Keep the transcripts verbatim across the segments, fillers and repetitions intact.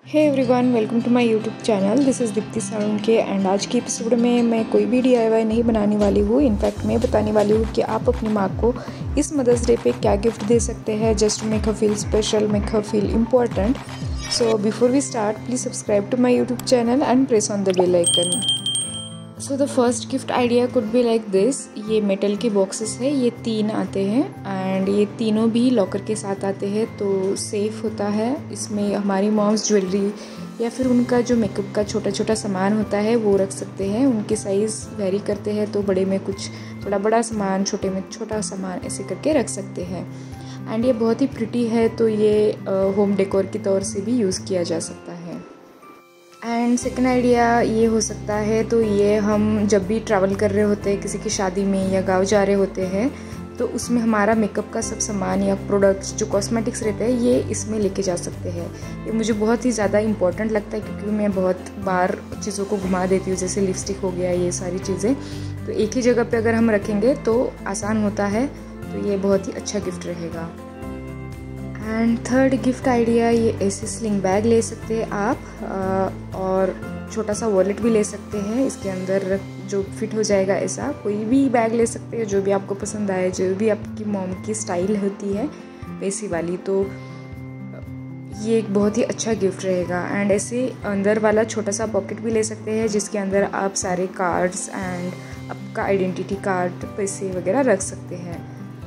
Hey everyone, welcome to my YouTube channel. This is Deepti Salunkhe and आज की episode में मैं कोई भी डी आई वाई नहीं बनाने वाली हूँ। इनफैक्ट मैं बताने वाली हूँ कि आप अपनी माँ को इस मदर्स डे पे क्या गिफ्ट दे सकते हैं just to make her feel special, make her feel important. So before we start, please subscribe to my YouTube channel and press on the bell icon. So the first gift idea could be like this. ये metal के boxes है, ये तीन आते हैं and ये तीनों भी लॉकर के साथ आते हैं तो सेफ़ होता है। इसमें हमारी मॉम्स ज्वेलरी या फिर उनका जो मेकअप का छोटा छोटा सामान होता है वो रख सकते हैं। उनके साइज़ वेरी करते हैं तो बड़े में कुछ थोड़ा बड़ा सामान, छोटे में छोटा सामान ऐसे करके रख सकते हैं। एंड ये बहुत ही प्रिटी है तो ये होम डेकोर के तौर से भी यूज़ किया जा सकता है। एंड सेकेंड आइडिया ये हो सकता है, तो ये हम जब भी ट्रैवल कर रहे होते हैं किसी की शादी में या गाँव जा रहे होते हैं तो उसमें हमारा मेकअप का सब सामान या प्रोडक्ट्स जो कॉस्मेटिक्स रहते हैं ये इसमें लेके जा सकते हैं। ये मुझे बहुत ही ज़्यादा इंपॉर्टेंट लगता है क्योंकि मैं बहुत बार चीज़ों को घुमा देती हूँ, जैसे लिपस्टिक हो गया, ये सारी चीज़ें तो एक ही जगह पे अगर हम रखेंगे तो आसान होता है। तो ये बहुत ही अच्छा गिफ्ट रहेगा। एंड थर्ड गिफ्ट आइडिया, ये ऐसे स्लिंग बैग ले सकते हैं आप और छोटा सा वॉलेट भी ले सकते हैं। इसके अंदर जो फिट हो जाएगा ऐसा कोई भी बैग ले सकते हैं जो भी आपको पसंद आए, जो भी आपकी मॉम की स्टाइल होती है वैसी वाली। तो ये एक बहुत ही अच्छा गिफ्ट रहेगा। एंड ऐसे अंदर वाला छोटा सा पॉकेट भी ले सकते हैं जिसके अंदर आप सारे कार्ड्स एंड आपका आइडेंटिटी कार्ड, पैसे वगैरह रख सकते हैं।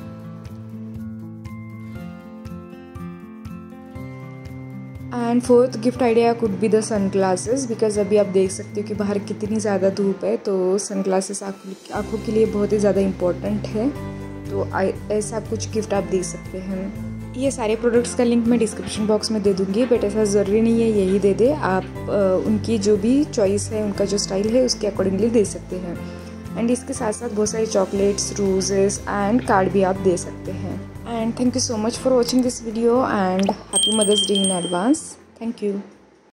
And fourth gift idea could be the sunglasses, because अभी आप देख सकते हो कि बाहर कितनी ज़्यादा धूप है तो सन ग्लासेस आँखों के लिए बहुत ही ज़्यादा इम्पोर्टेंट है। तो ऐसा कुछ गिफ्ट आप दे सकते हैं। ये सारे प्रोडक्ट्स का लिंक मैं डिस्क्रिप्शन बॉक्स में दे दूँगी, बट ऐसा ज़रूरी नहीं है यही दे दे। आप आ, उनकी जो भी चॉइस है, उनका जो स्टाइल है उसके अकॉर्डिंगली दे सकते हैं। एंड इसके साथ साथ बहुत सारे चॉकलेट्स, रोजेस एंड कार्ड भी आप दे सकते हैं। And thank you so much for watching this video and happy Mother's Day in advance. Thank you.